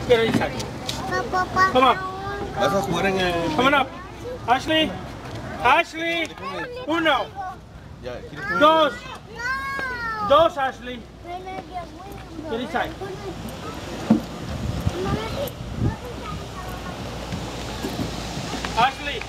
Get inside. Come on. Vas a jugar en el... Come on up. Ashley. Ashley. Uno. Ya, ¿quieres jugar? Dos. Dos, Ashley. Get inside. Ashley.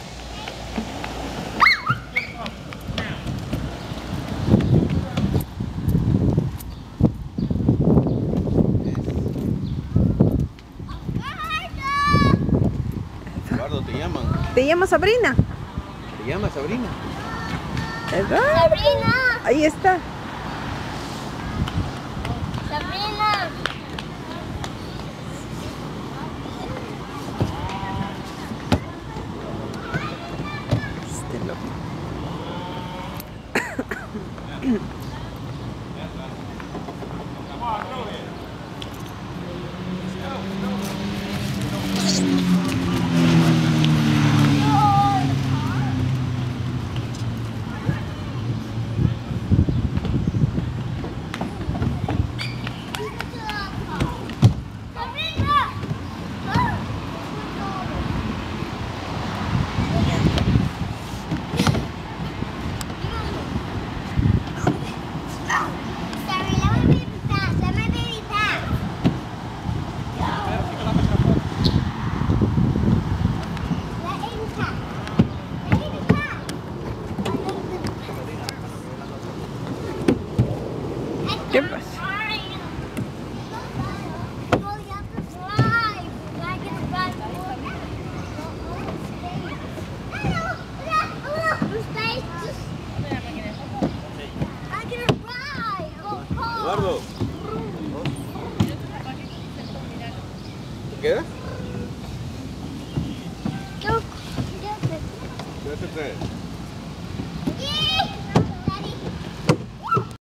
Eduardo, te llaman. ¿Te llama Sabrina? ¿Te llama Sabrina? ¿Verdad? Sabrina. Ahí está. Sabrina. Este loco. ¿Qué pasa? Eduardo. ¿Te quedas? ¿Qué vas a traer?